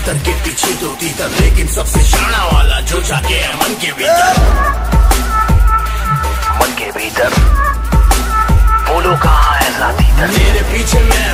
पत्थर के पीछे दो तीतर, लेकिन सबसे शाना वाला जो जाके है मन के भीतर। मन के भीतर बोलो कहाँ है साथी, मेरे पीछे मैं